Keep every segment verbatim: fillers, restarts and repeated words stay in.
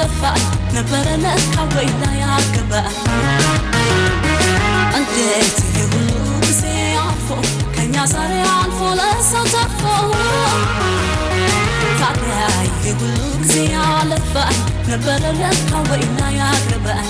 ያለፋል ነበረነ ካወይና ያገባል እንዴት ይሁሉ ጊዜ አልፎ ከኛ ዛሬ አልፎ ለሰው ተርፎ ታዲያ ይሁሉ ጊዜ ያለፋል ነበረነ ካወይና ያገባል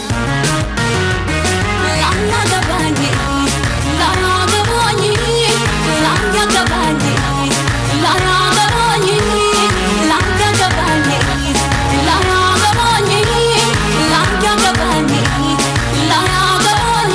ላያገባኝ ላያገባኝ ላያገባኝ ላያገባኝ ላያገባኝ ላያገባኝ ላያገባኝ ላያገባኝ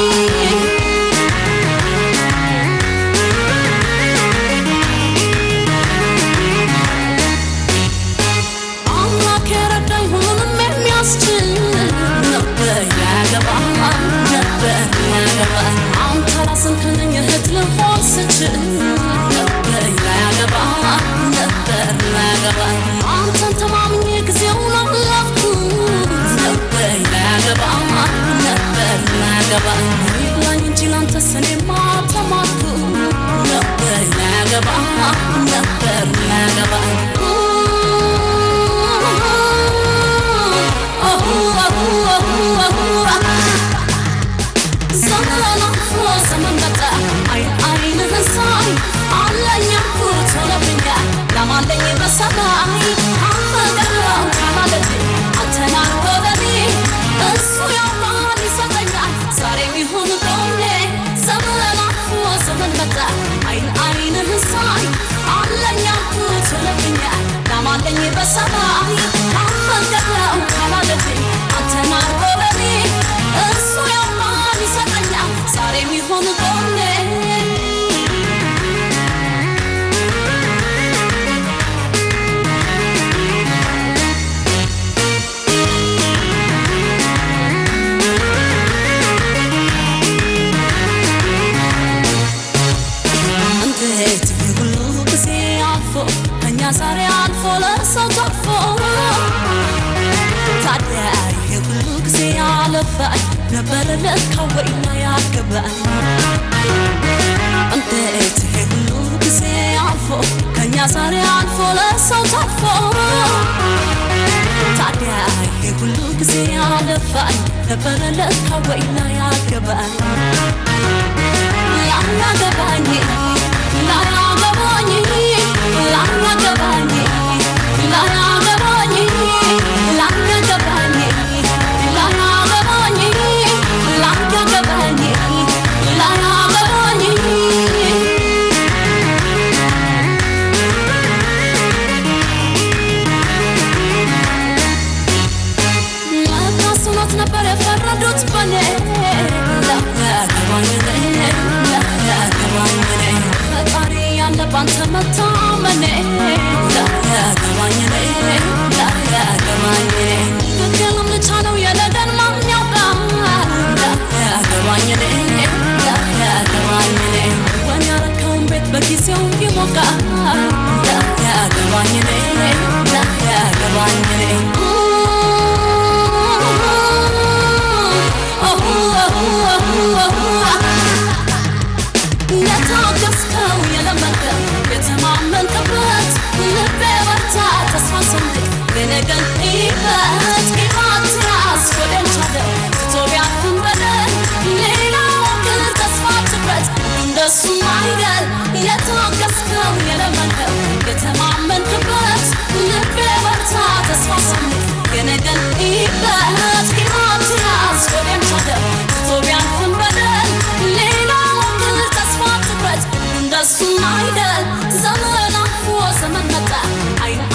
አምላክ የረዳኝ ሁሉንም የሚያስችል ነበር ያገባኝ ነበር ያገባኝ አንተ ራስን ከነኝ እህት ልሆን ስችል ነበር ያገባኝ ነበር ያገባኝ አንተን ተማምኜ ጊዜውን አለፍኩት ነበር ያገባኝ ነበር ያገባኝ ይብላኝ እንጂ ላንተ እኔማ ተማርኩት ነበር ያገባኝ ነበር ያገባኝ ዘመን መጣ አይን አይንህን ሳይ አለኝ ያልኩት ሆነብኛል ለማለኝ በሰማይ አፈቀረው ከማለቴ አንተን አልፎ በኔ እሱ ያውቃል ይሰጠኛል ዛሬም ይሁን ቆሜ ዘመን አልፎ ዘመን መጣ አይን አይንህን ሳይ አለኝ ያልኩት ሆነብኛል ለማለኝ በሰማይ አፈቀረው ከማለቴ አንተን አልፎ በኔ እሱ ያውቃል ይሰጠኛል ዛሬም ይሁን ቆሜ እንዴት ይሁሉ ጊዜ አልፎ ከኛ ዛሬ አልፎ ለሰው ተርፎ ታዲያ ይሁሉ ጊዜ ያለፋል ነበር ለካ ወይና ያገባል እንዴት ይሁሉ ጊዜ አልፎ ከኛ ዛሬ አልፎ ለሰው ተርፎ ታዲያ ይሁሉ ጊዜ ያለፋል ነበር ለካ ወይና ያገባል ላያገባኝ ላያገባኝ ላያገባኝ ላያገባኝ ላያገባኝ ላያገባኝ ላያገባኝ ላያገባኝ ለካስ እውነት ነበር የፈረዱት በኔ ላያገባኝ ላያገባኝ ፈጣሪ ያለ ባንተ መታመኔ ላያገባኝ ላያገባኝ ግልም ልቻለው የነገን ማን ያውቃል ላያገባኝ ላያገባኝ ወን ያረከውን ቤት በጊዜው ይሞቃል ላያገባኝ ላያገባኝ የታገስከው የለመድከው የተማመንክበት ልቤ በርታ ተስፋ ሰንቅ የነገን ሕይወት ሕይወት ራስ ወደን ቻለው ትቶ ቢያልፍም በደል ሌላው ግን ተስፋ ትኩረት እንደሱ አይደል የታገስከው የለመድከው የተማመንክበት ልቤ በርታ ተስፋ ሰንቅ የነገን ሕይወት ሕይወት ራስ ወደን ቻለው ትቶ ቢያልፍም በደል ሌላው ግን ተስፋ ትኩረት እንደሱ አይደል ዘመን አልፎ ዘመን መጣ አይን